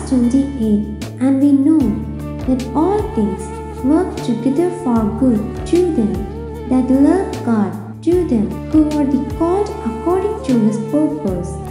28. And we know that all things work together for good to them that love God, to them who are the called according to his purpose.